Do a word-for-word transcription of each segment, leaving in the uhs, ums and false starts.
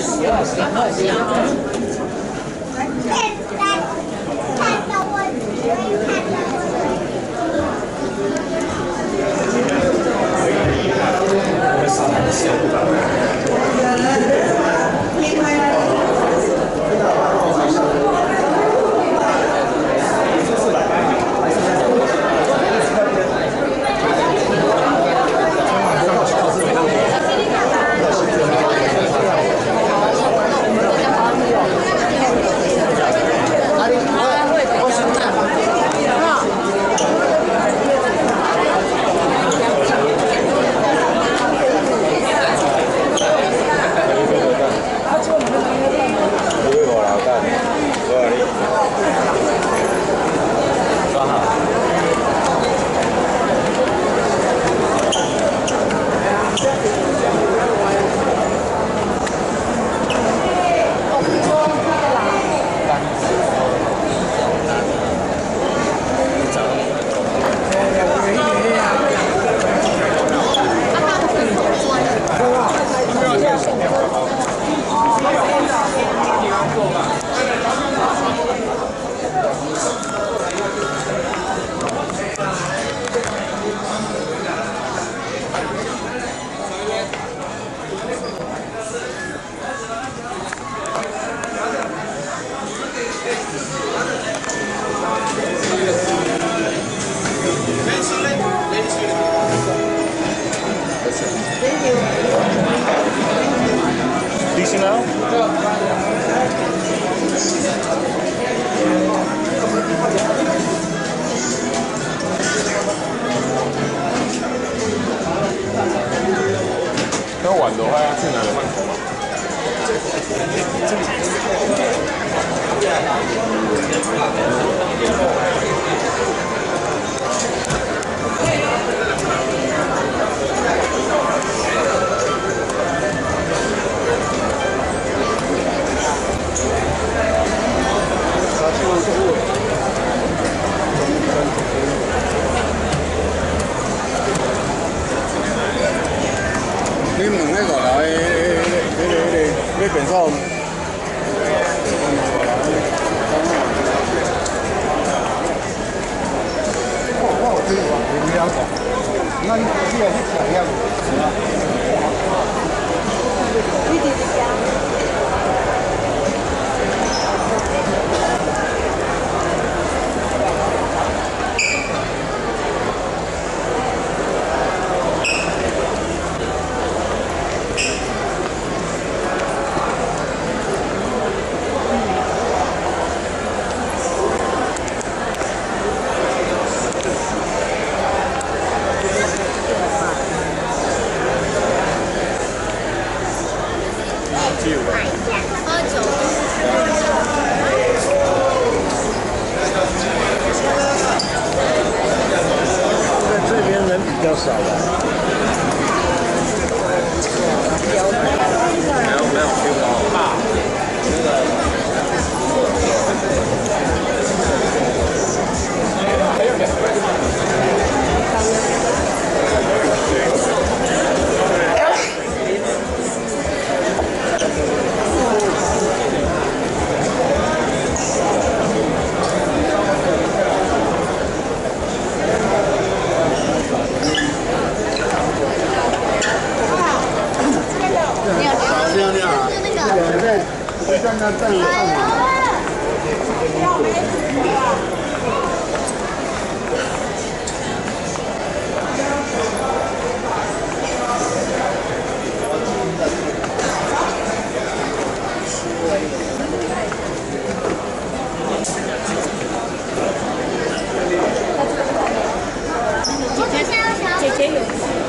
要晚的话要去哪里换头吗？ 你问那个来，那个那个那边上，我我这个你要讲，那你你要去采样。你弟弟家。 比较少的。没有没有去过啊。 刚刚在上姐姐有。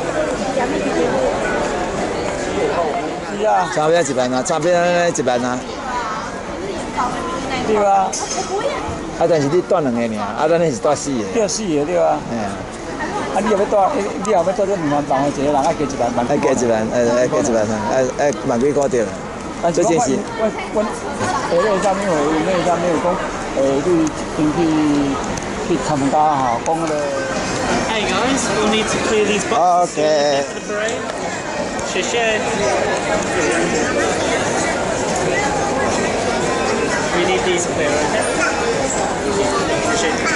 是啊，差不多一万啊，差不多一万啊。对啊。啊，但是你带两个尔，啊，咱那是带四个。带四个对啊。哎呀。啊，你要要带，你要要带这两万房的一个人，爱加一万万。爱加一万，哎，爱加一万，哎哎，万几块对啦。这件事。我我我那上面有那上面有讲，诶，你进去去参加哈，讲个。 Hey guys, we'll need to clear these boxes okay. for the parade. Share. is clear, okay? Appreciate it.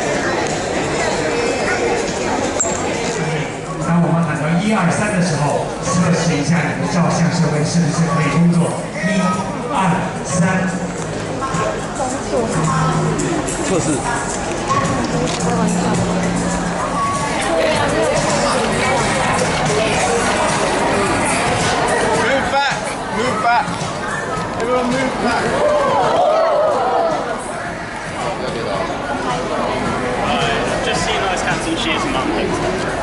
当我们喊到一二三的时候，测试一下你的照相设备是不是可以工作。一、二、三。 测试。 Move back, move back. Everyone move back. Just so you know, it's hats and shoes and not things.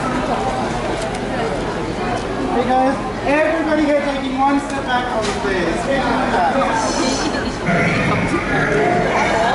Hey guys, everybody here taking one step back on the stairs. Straight to the back.